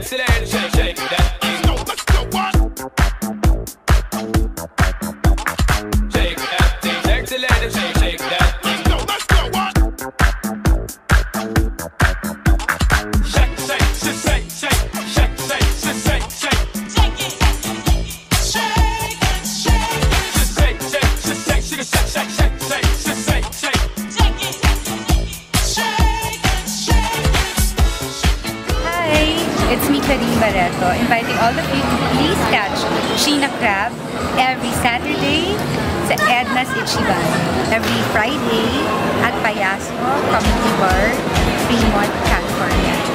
sexy lady, shake, shake that thing. No, let's go, what? Shake that thing, sexy lady, shake, shake that thing. No, let's go, what? Shake, shake, shake, shake, shake, shake, shake, shake, shake, shake. Shake it, shake it, shake it. Just shake, shake, just shake, shake, shake, shake, shake, shake, just shake, shake. Shake it, shake it, shake it. Hi, it's me, Claudine Barretto, inviting all of you to please catch Cheena Crab every Saturday sa Edna's Ichiban, every Friday at Payasco Community Bar, Fremont, California.